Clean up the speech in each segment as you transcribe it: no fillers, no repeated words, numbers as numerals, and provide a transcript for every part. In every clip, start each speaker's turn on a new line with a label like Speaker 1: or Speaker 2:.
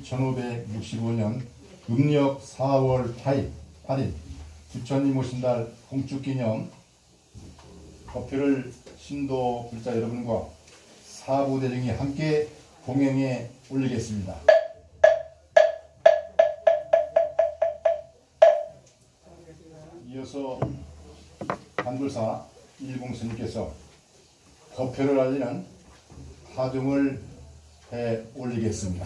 Speaker 1: 2565년 음력 4월 8일 부처님 오신 달 공축기념 거표를 신도 불자 여러분과 사부대중이 함께 공양에 올리겠습니다. 이어서 관불사 일공스님께서 거표를 알리는 하중을 해 올리겠습니다.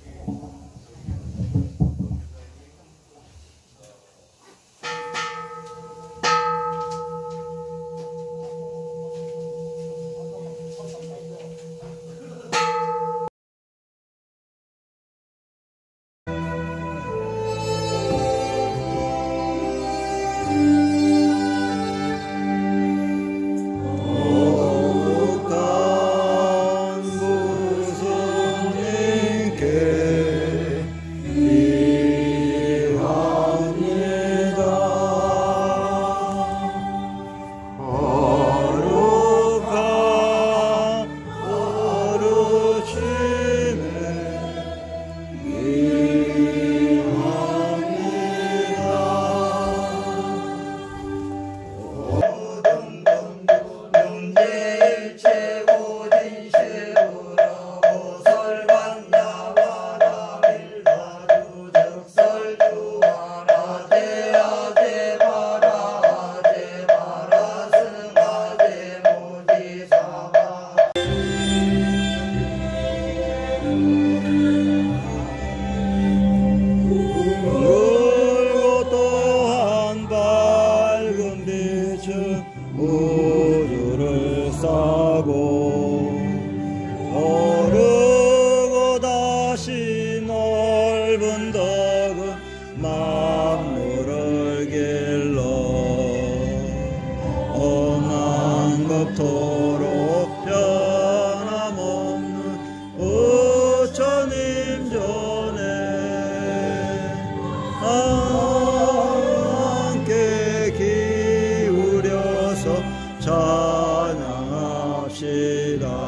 Speaker 2: 우주를 싸고 오르고 다시 넓은 덕은 만물을 길러 엄난겁토록 변함없는 부처님 전에 함께 기울여서 찬양합시다.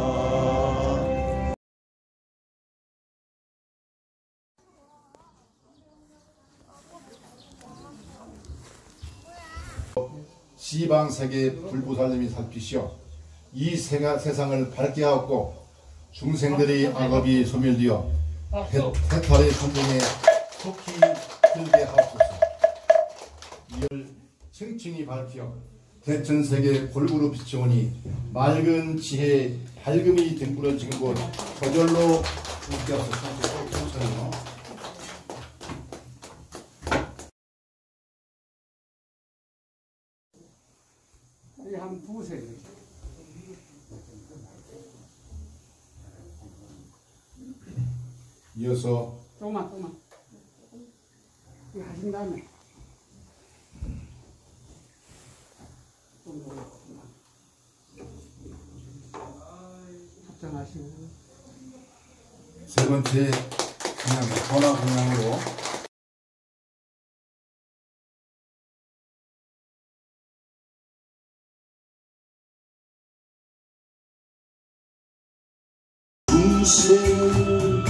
Speaker 1: 시방세계 불보살님이 살피시어 이 세상을 밝게 하옵고 중생들의 악업이 소멸되어 해탈의 선동에 속히 들게 하옵소서. 이를 층층이 밝혀 대천세계 골고루 비춰오니 맑은 지혜 밝음이 등불어지는 곳 저절로 웃겨서 천천히요.
Speaker 3: 한 두세.
Speaker 1: 이어서
Speaker 3: 조금만. 이거 하신 다음에. 합장하시고.
Speaker 1: 세 번째 그냥 전화 공양으로
Speaker 4: 중생을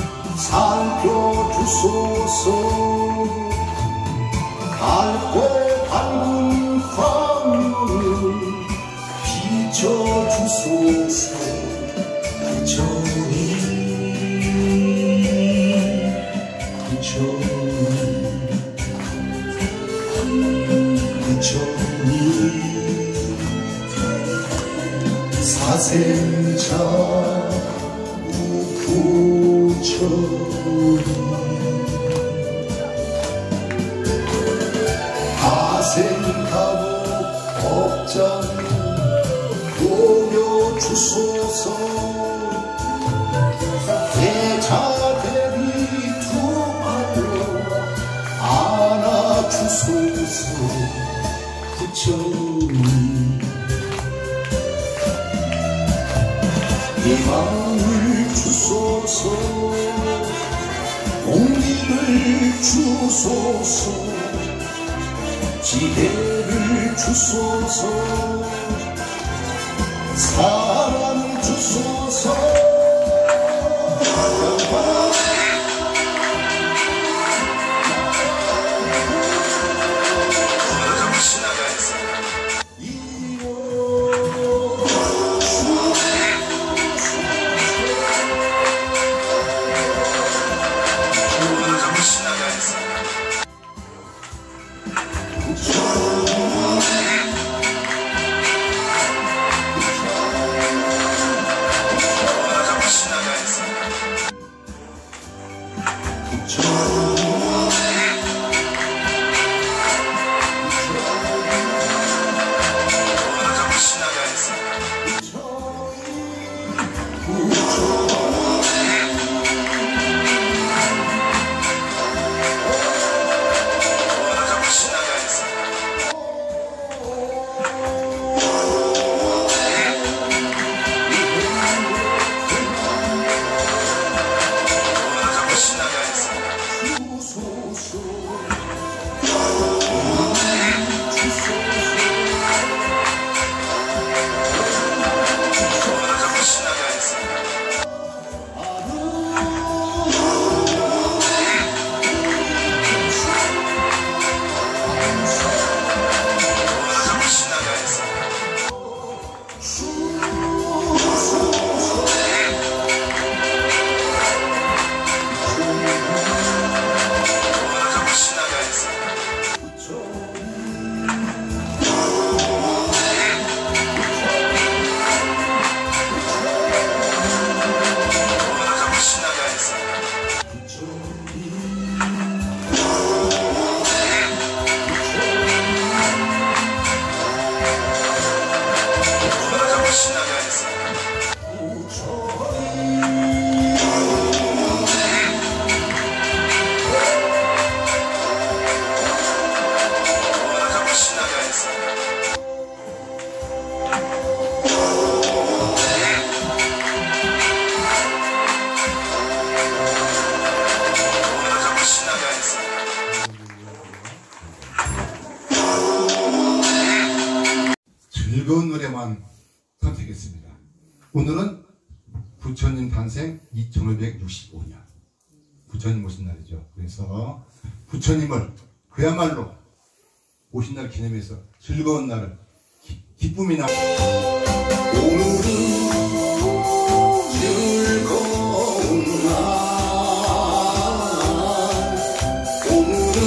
Speaker 4: 살펴주소서. 밝고 밝은 화면을 비춰주소서. 부처님 사생자 부처님 하생하고 법장 도려주소서. 대자대비 두 발로 안아주소서. 부처님 희망을 주소서. 공기를 주소서. 지혜를 주소서. 사랑을 주소서.
Speaker 1: 즐거운 노래만 선택했습니다. 오늘은 부처님 탄생 2565년. 부처님 오신 날이죠. 그래서 부처님을 그야말로 오신 날 기념해서 즐거운 날을 기쁨이 나.
Speaker 4: 오늘은 즐거운 날 오늘은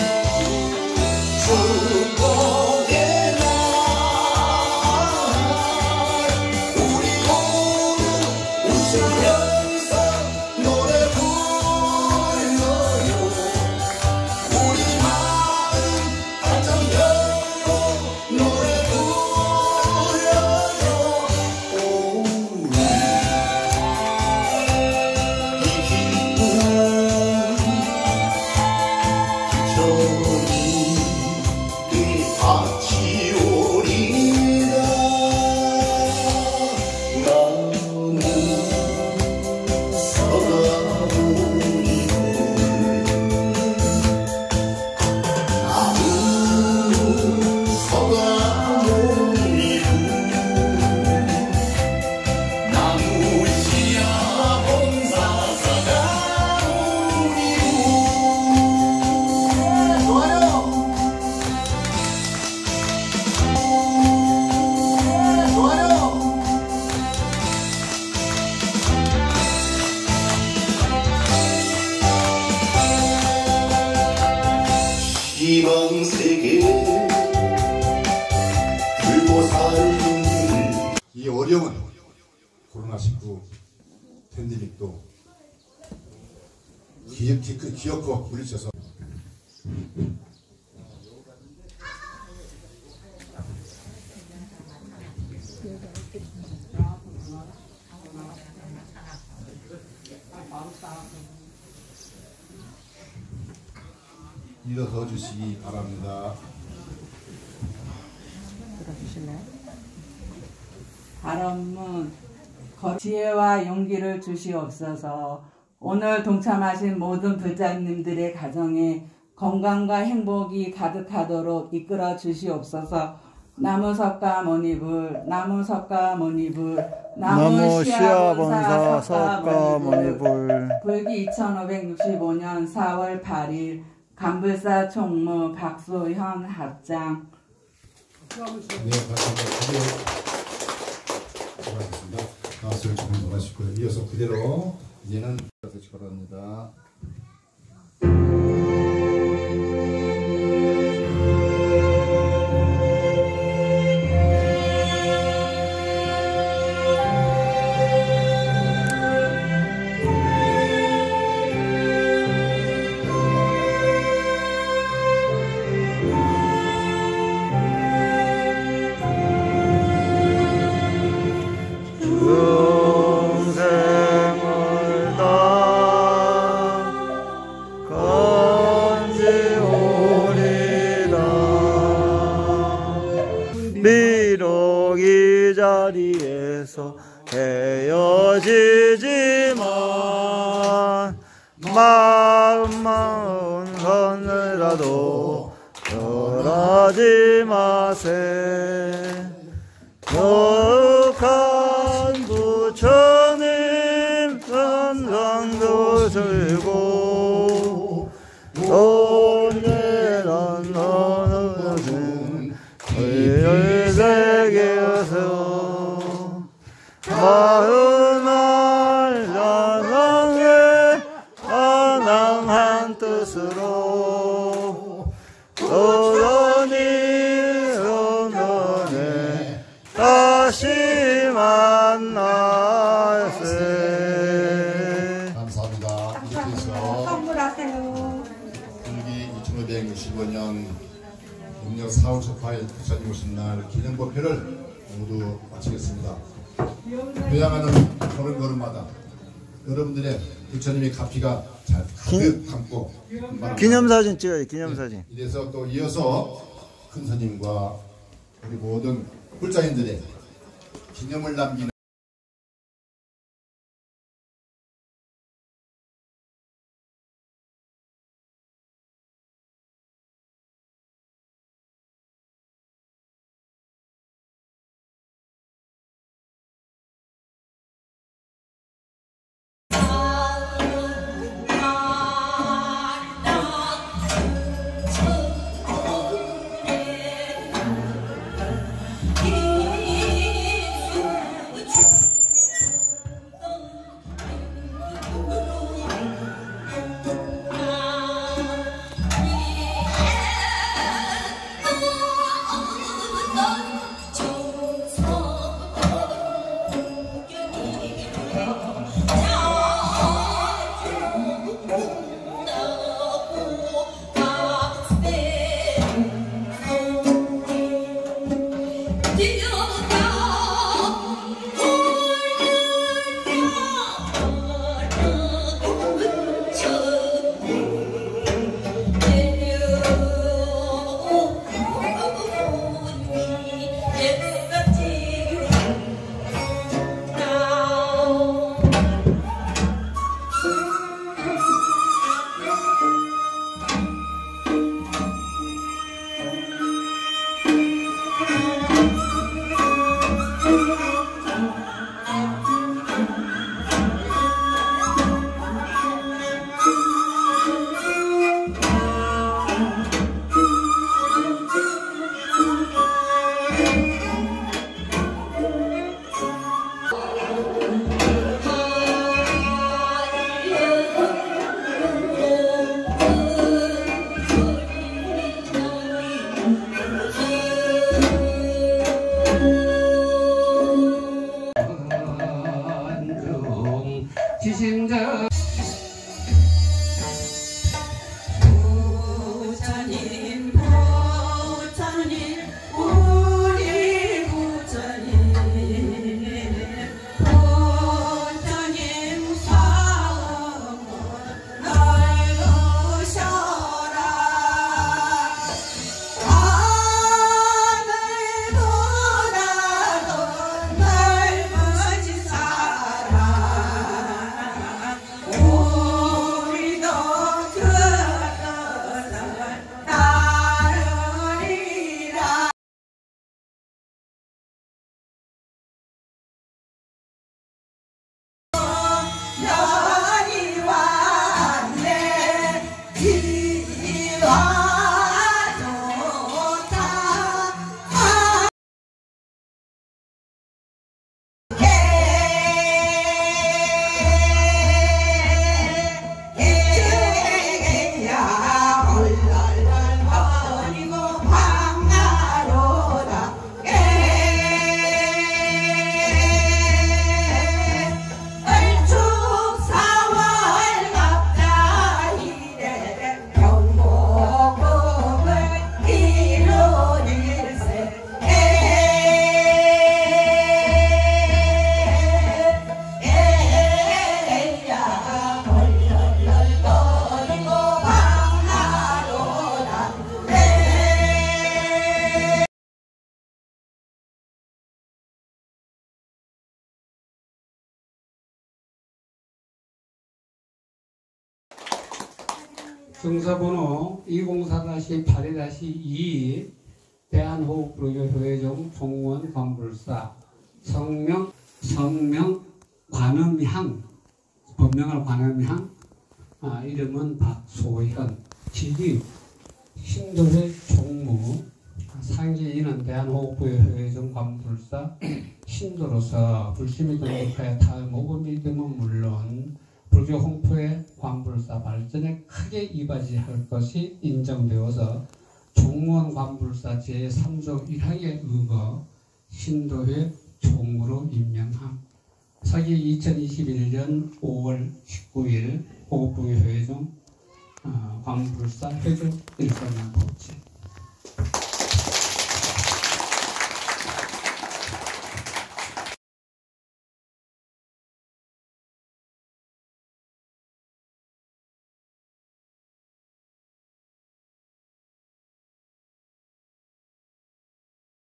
Speaker 4: 축복의 날 우리 모두 웃으면서 노래 불러요 우리 마음 활짝 열고 노래 불러요 오늘 이 기쁨 부처님 이 같이 오리다 나무 서가모니불 나무 서가모니불 나무시야 본사 서가모니불 좋아요 좋아요 희망 세계 들고 살는
Speaker 1: 이 어려운 코로나19 팬데믹도 기어코 물리쳐서 일어서 주시기 바랍니다.
Speaker 5: 발언문 지혜와 용기를 주시옵소서. 오늘 동참하신 모든 불자님들의 가정에 건강과 행복이 가득하도록 이끌어 주시옵소서. 나무석가 모니불 나무석가 모니불
Speaker 2: 나무 시아본사 석가 모니불
Speaker 5: 불기 2565년 4월 8일 간불사 총무 박소현 합장.
Speaker 1: 네, 감사합니다. 수고하셨습니다. 나왔을 준비 잘하시고요. 이어서 그대로 이제는 같이 걸어갑니다.
Speaker 2: 중생을 다 건지오리다 비록 이 자리에서 헤어지지만 마음만 하늘라도 떠나지 마세 거룩한 부처님 건강도 들고 온전한 너는 의를 새겨서 마흔알 나랑의 안왕한 뜻으로 떠나니 너네 다시 만날세.
Speaker 1: 감사합니다. 이렇게 해서
Speaker 5: 선물하세요.
Speaker 1: 불기 2565년 음력 4월 초파일 부처님 오신 날 기념법회를 모두 마치겠습니다. 교양하는 걸음걸음마다 여러분들의 부처님의 가피가 잘 가득 담고
Speaker 2: 기념사진 찍어요. 기념사진.
Speaker 1: 이래서 또 이어서 큰 스님과 우리 모든 불자인들의 기념을 남기는
Speaker 3: 지신자
Speaker 5: 부처님 부처님 우리 부처님 부처님 사업을 넓으셔라 하늘보다도 넓으시사라 우리도 그 뜻을 따르리라. 년이 왔네 이와 좋다 야 얼얼얼 거리고 방가로다 을축 4월 갑자이래 경복궁을 이루일세 야 얼얼얼 거리고 방가로다
Speaker 3: 승서번호 204-82-2 대한호흡불교회종 종원 관불사 성명 관음향 법명을 관음향 이름은 박소현 직위 신도회 종무 상지인은 대한호흡불교회종 관불사 신도로서 불심이 등록하여 탈모고 믿음은 물론 불교 홍포의 관불사 발전에 크게 이바지할 것이 인정되어서 종무원 관불사 제3조 1항에 의거 신도회 종무로 임명함. 서기 2021년 5월 19일 호흡부의 회종 관불사 회종 일선양 법제